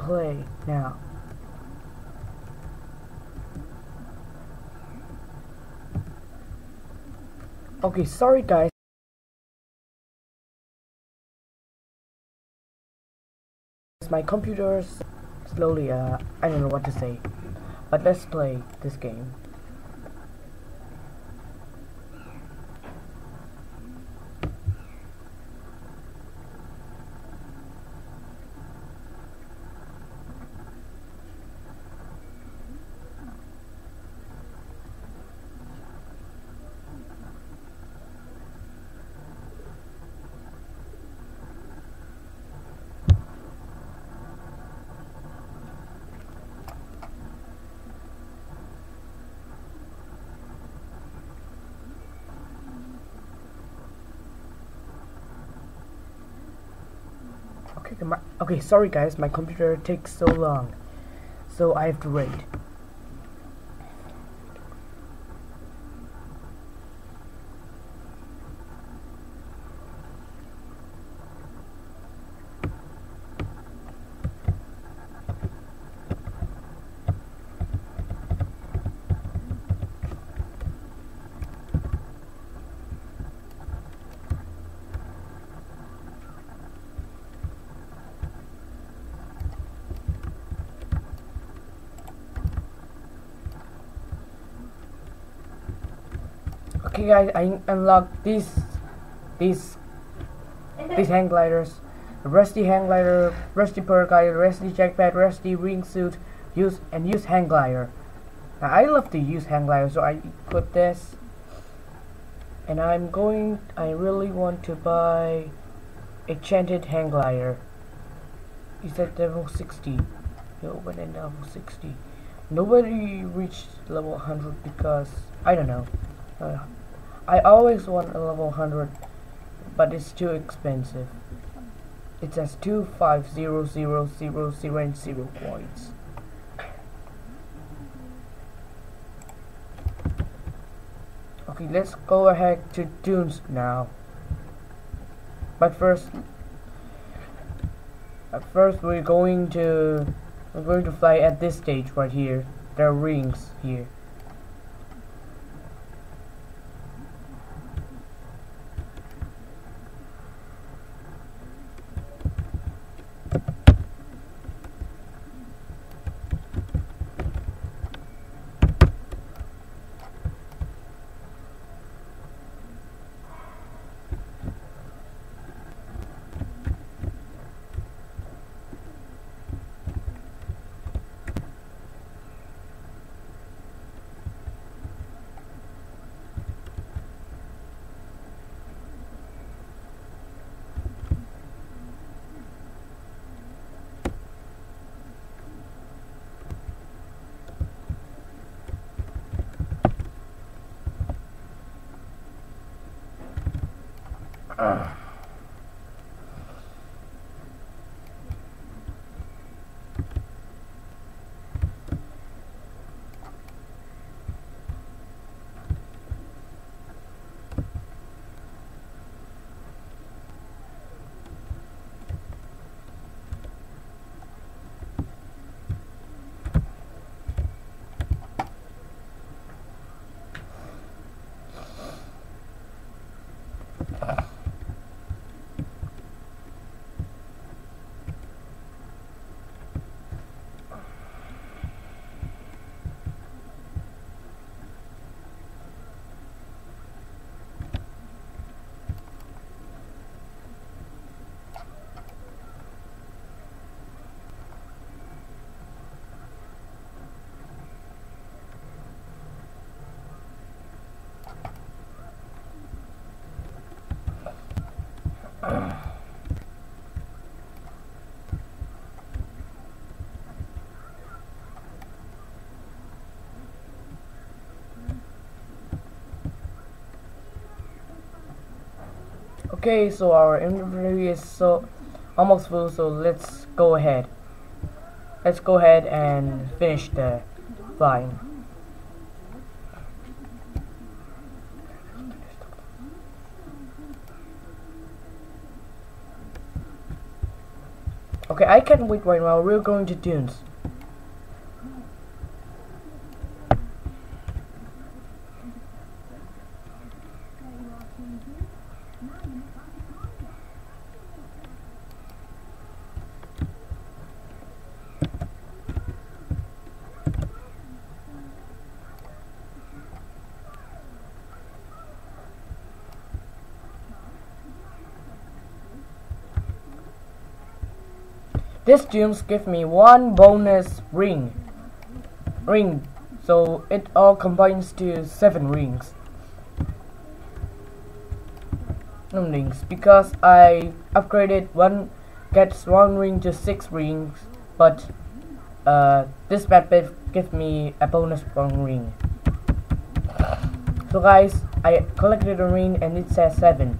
play now. Okay, sorry guys. My computer's slowly, I don't know what to say. But let's play this game. Okay, sorry guys, my computer takes so long, so I have to wait. Okay guys, I unlocked these hang gliders. The rusty hang glider, rusty paraglider, rusty jackpad, rusty wingsuit, use hang glider. Now, I love to use hang glider, so I put this. And I really want to buy enchanted hang glider. Is at level 60. You open at level 60. Nobody reached level 100 because I don't know. I always want a level 100, but it's too expensive. It says 250,000 points. Okay, let's go ahead to Dunes now. But first we're going to fly at this stage right here. There are rings here. Okay, so our inventory is almost full, so let's go ahead. Let's go ahead and finish the flying. Okay, I can't wait right now. We're going to dunes. This dunes give me one bonus ring, so it all combines to 7 rings. Because I upgraded one gets 1 ring to 6 rings, but this map gives me a bonus 1 ring. So guys, I collected a ring and it says 7.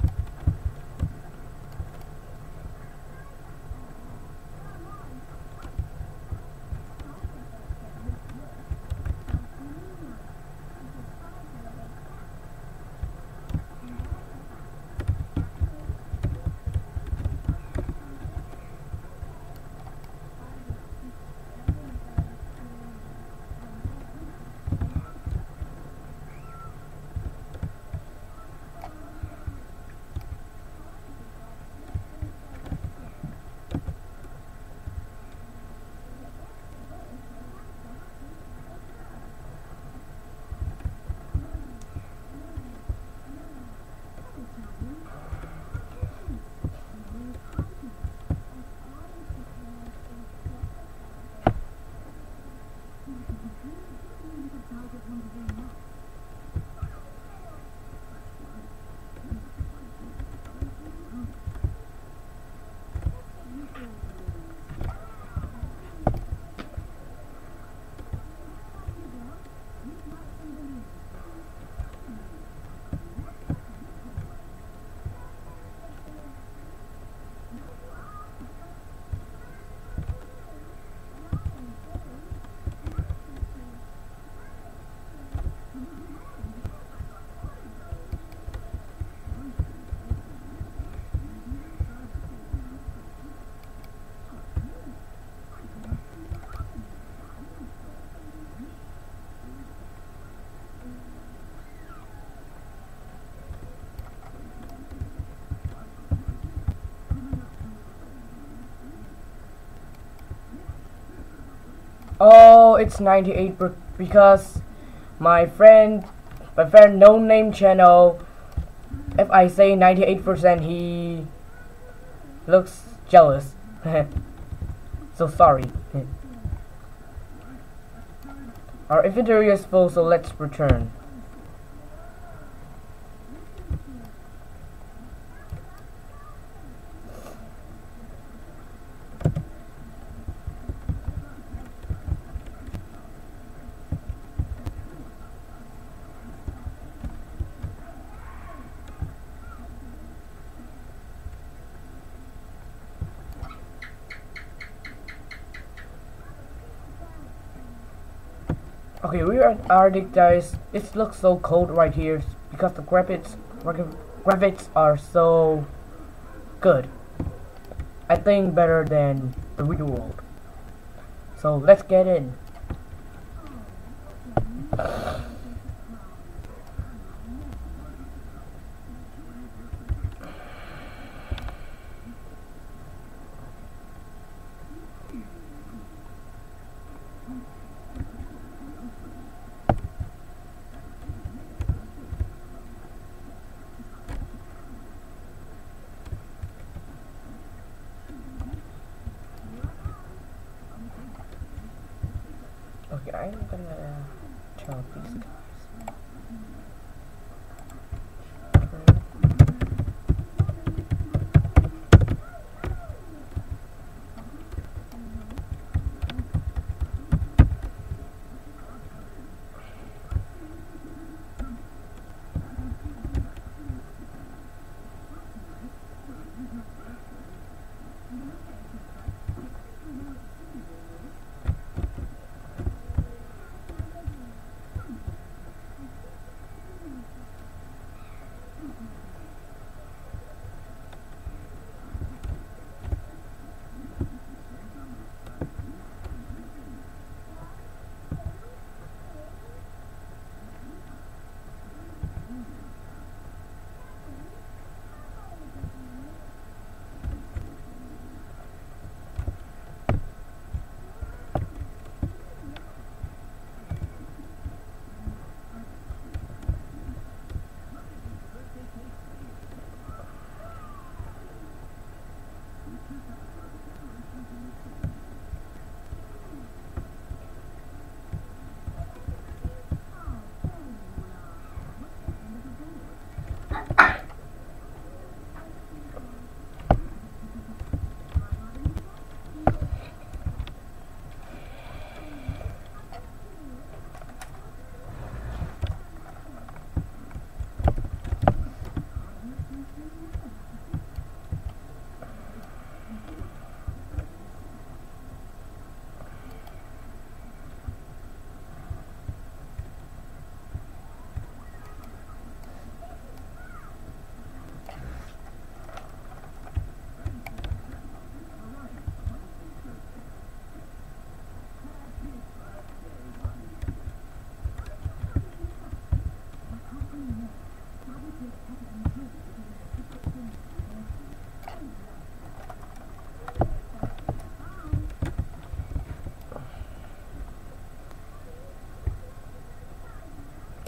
Oh, it's 98 because my friend no name channel, if I say 98%, he looks jealous. So sorry. Our inventory is full, so let's return. Okay, we are at Arctic, guys. It looks so cold right here because the graphics are so good. I think better than the real world. So let's get in. Okay, I'm gonna tell these guys.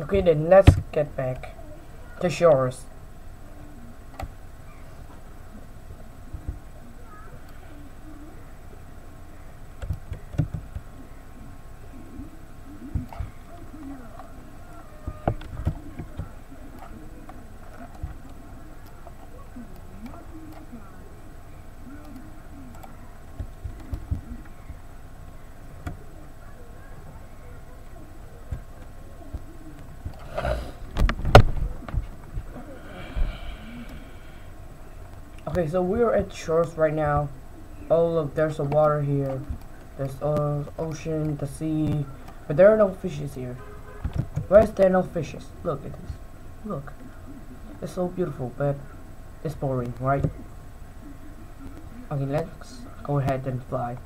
Okay, then let's get back to shores. Okay, so we're at shores right now. Oh look, there's the water here. There's ocean, the sea, but there are no fishes here. Why is there no fishes? Look at this. Look, it's so beautiful, but it's boring, right? Okay, let's go ahead and fly.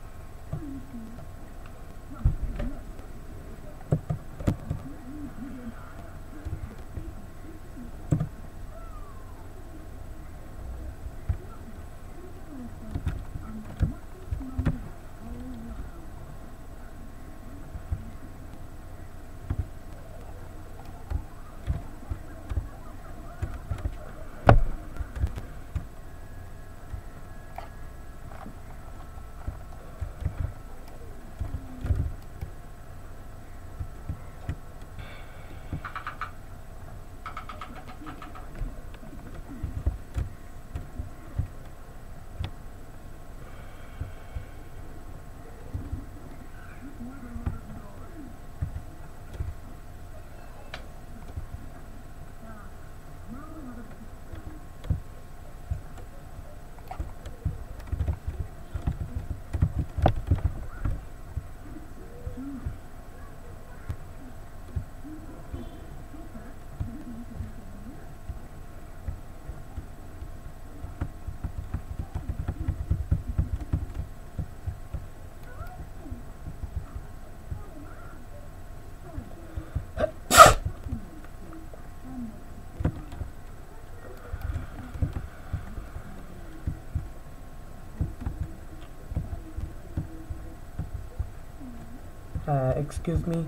Excuse me.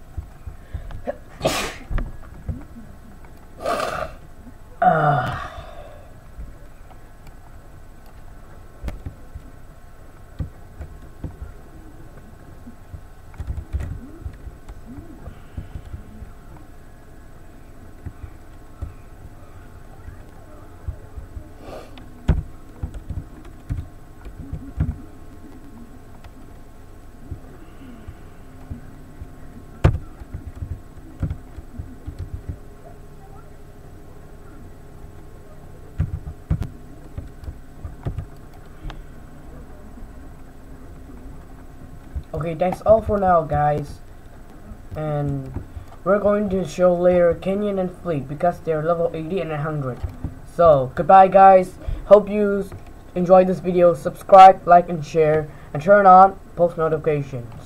Okay, that's all for now, guys. And we're going to show later Kenyon and Fleet because they're level 80 and 100. So, goodbye, guys. Hope you enjoyed this video. Subscribe, like, and share, and turn on post notification.